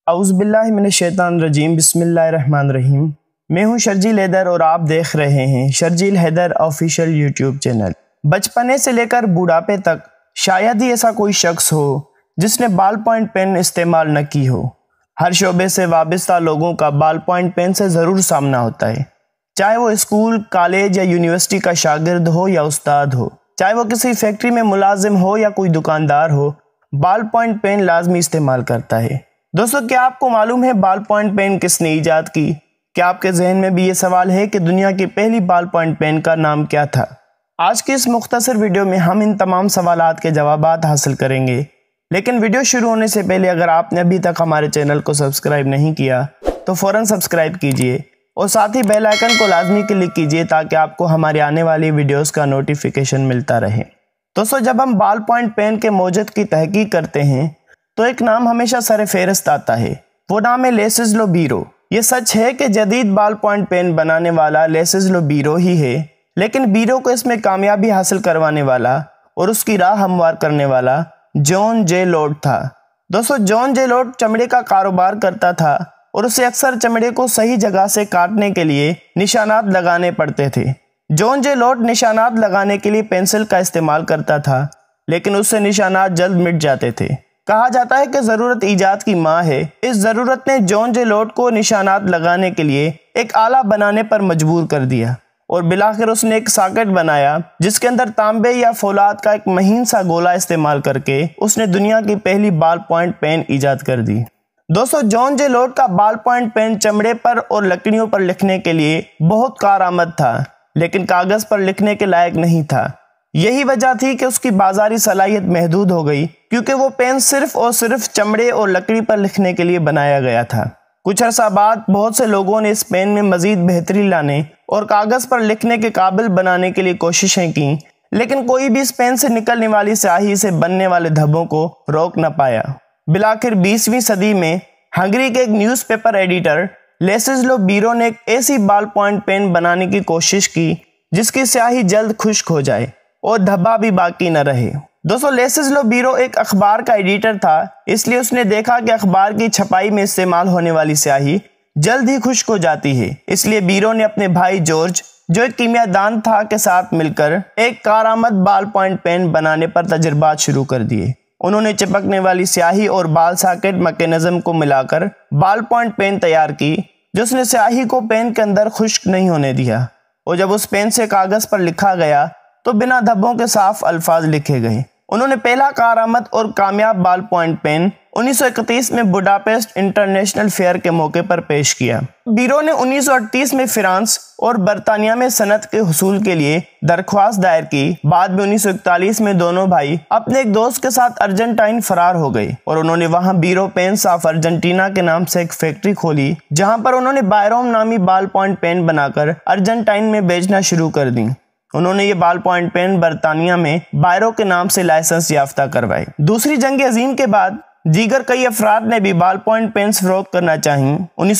اعوذ باللہ من الشیطان الرجیم، بسم اللہ الرحمن الرحیم۔ میں ہوں شرجیل حیدر اور آپ دیکھ رہے ہیں Sharjeel Haider official YouTube channel. بچپنے سے لے کر بوڑھاپے تک شاید ہی ایسا کوئی شخص ہو جس نے بال پوائنٹ پین استعمال نہ کی ہو۔ ہر شعبے سے وابستہ لوگوں کا بال پوائنٹ پین سے ضرور سامنا ہوتا ہے، چاہے وہ اسکول، کالج یا یونیورسٹی کا شاگرد ہو یا استاد ہو، چاہے وہ کسی فیکٹری میں ملازم ہو یا کوئی دکاندار ہو، بال پوائنٹ پین لازمی استعمال کرتا ہے۔ دوستو، کیا آپ کو معلوم ہے بال پوائنٹ پین کس نے ایجاد کی؟ کیا آپ کے ذہن میں بھی یہ سوال ہے کہ دنیا کی پہلی بال پوائنٹ پین کا نام کیا تھا؟ آج کی اس مختصر ویڈیو میں ہم ان تمام سوالات کے جوابات حاصل کریں گے، لیکن ویڈیو شروع ہونے سے پہلے اگر آپ نے ابھی تک ہمارے چینل کو سبسکرائب نہیں کیا تو فوراً سبسکرائب کیجئے اور ساتھ ہی بیل آئیکن کو لازمی کلک کیجئے تاکہ آپ کو ہماری آنے والی ویڈیوز کا نوٹیفیکیشن ملتا رہے۔ دوستو، جب ہم بال پوائنٹ پین کے موجد کی تحقیق کرتے ہیں تو ایک نام ہمیشہ سر فہرست آتا ہے، وہ نام ہے لیسزلو بیرو۔ یہ سچ ہے کہ جدید بال پوائنٹ پین بنانے والا لیسزلو بیرو ہی ہے، لیکن بیرو کو اس میں کامیابی حاصل کروانے والا اور اس کی راہ ہموار کرنے والا جان جے لوڈ تھا۔ دوستو، جان جے لوڈ چمڑے کا کاروبار کرتا تھا اور اسے اکثر چمڑے کو صحیح جگہ سے کاٹنے کے لیے نشانات لگانے پڑتے تھے۔ جان جے لوڈ نشانات لگانے کے لیے پینسل کا استعمال کرتا تھا، لیکن اس سے نشانات جلد مٹ جاتے تھے۔ کہا جاتا ہے کہ ضرورت ایجاد کی ماں ہے۔ اس ضرورت نے جان جے لوڈ کو نشانات لگانے کے لیے ایک آلہ بنانے پر مجبور کر دیا اور بالآخر اس نے ایک ساکٹ بنایا جس کے اندر تانبے یا فولاد کا ایک مہین سا گولا استعمال کر کے اس نے دنیا کی پہلی بال پوائنٹ پین ایجاد کر دی۔ دوستو، جان جے لوڈ کا بال پوائنٹ پین چمڑے پر اور لکڑیوں پر لکھنے کے لیے بہت کارآمد تھا، لیکن کاغذ پر لکھنے کے لائق نہیں تھا۔ یہی وجہ تھی کہ اس کی بازاری صلاحیت محدود ہو گئی، کیونکہ وہ پین صرف اور صرف چمڑے اور لکڑی پر لکھنے کے لیے بنایا گیا تھا۔ کچھ عرصہ بعد بہت سے لوگوں نے اس پین میں مزید بہتری لانے اور کاغذ پر لکھنے کے قابل بنانے کے لیے کوششیں کیں، لیکن کوئی بھی اس پین سے نکلنے والی سیاہی سے بننے والے دھبوں کو روک نہ پایا۔ بالآخر 20ویں صدی میں ہنگری کے ایک news paper editor Laszlo Biro نے ایک ایسی بال پوائنٹ پین بنانے کی کوشش کی جس کی سیاہی جلد خشک ہو جائے اور دھبا بھی باقی نہ رہے۔ دوستو، لیسزلو بیرو ایک اخبار کا ایڈیٹر تھا، اس لیے اس نے دیکھا کہ اخبار کی چھپائی میں استعمال ہونے والی سیاہی جلد ہی خشک ہو جاتی ہے۔ اس لیے بیرو نے اپنے بھائی جارج، جو ایک کیمیا دان تھا، کے ساتھ مل کر ایک کارآمد بال پوائنٹ پین بنانے پر تجربات شروع کر دیے۔ انہوں نے چپکنے والی سیاہی اور بال ساکٹ میکینزم کو ملا کر بال پوائنٹ پین تیار کی، جس نے سیاہی کو پین کے اندر خشک نہیں ہونے دیا، اور جب اس پین سے کاغذ پر لکھا گیا تو بنا دھبوں کے صاف الفاظ لکھے گئے۔ انہوں نے پہلا کارآمد اور کامیاب بال پوائنٹ پین 1931 میں بڈاپیسٹ انٹرنیشنل فیئر کے موقع پر پیش کیا۔ بیرو نے 1938 میں فرانس اور برطانیہ میں صنعت کے حصول کے لیے درخواست دائر کی۔ بعد میں 1941 میں دونوں بھائی اپنے ایک دوست کے ساتھ ارجنٹائن فرار ہو گئے اور انہوں نے وہاں بیرو پینس آف ارجنٹینا کے نام سے ایک فیکٹری کھولی، جہاں پر انہوں نے بائروم نامی بال پوائنٹ پین بنا کر ارجنٹائن میں بیچنا شروع کر دی۔ انہوں نے یہ بال پوائنٹ پین برطانیہ میں بائرو کے نام سے لائسنس یافتہ کروائے۔ دوسری جنگ عظیم کے بعد دیگر کئی افراد نے بھی بال پوائنٹ پینس فروخت کرنا چاہیں۔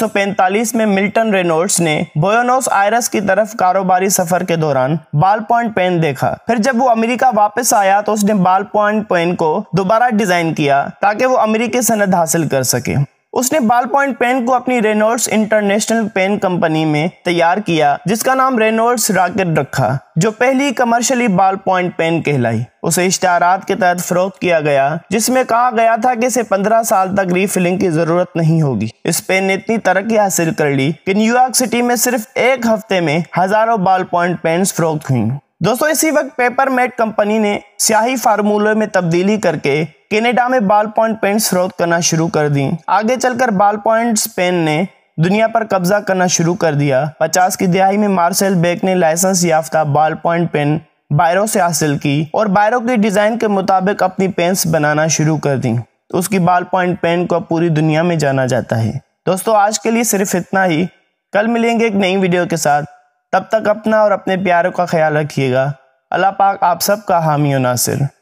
1945 میں ملٹن رینولڈس نے بوئنوس آئرس کی طرف کاروباری سفر کے دوران بال پوائنٹ پین دیکھا۔ پھر جب وہ امریکہ واپس آیا تو اس نے بال پوائنٹ پین کو دوبارہ ڈیزائن کیا تاکہ وہ امریکی سند حاصل کر سکے۔ اس نے بال پوائنٹ پین کو اپنی رینولڈس انٹرنیشنل پین کمپنی میں تیار کیا، جس کا نام رینولڈس راکٹ رکھا، جو پہلی کمرشلی بال پوائنٹ پین کہلائی۔ اسے اشتہارات کے تحت فروخت کیا گیا، جس میں کہا گیا تھا کہ اسے 15 سال تک ری فلنگ کی ضرورت نہیں ہوگی۔ اس پین نے اتنی ترقی حاصل کر لی کہ نیو یارک سٹی میں صرف ایک ہفتے میں ہزاروں بال پوائنٹ پینس فروخت ہوئیں۔ دوستو، اسی وقت پیپر میٹ کمپنی نے سیاہی فارمولے میں تبدیلی کر کے کینیڈا میں بال پوائنٹ پینس فروخت کرنا شروع کر دیں۔ آگے چل کر بال پوائنٹ پین نے دنیا پر قبضہ کرنا شروع کر دیا۔ 50 کی دہائی میں مارسیل بیک نے لائسنس یافتہ بال پوائنٹ پین بائرو سے حاصل کی اور بائرو کی ڈیزائن کے مطابق اپنی پینس بنانا شروع کر دیں۔ اس کی بال پوائنٹ پین کو پوری دنیا میں جانا جاتا ہے۔ دوستو، آج کے لیے صرف اتنا ہی۔ کل ملیں گے ایک نئی ویڈیو کے ساتھ۔ تب تک اپنا اور اپنے پیاروں کا خیال رکھیے گا۔ اللہ پاک آپ سب کا حامی و ناصر۔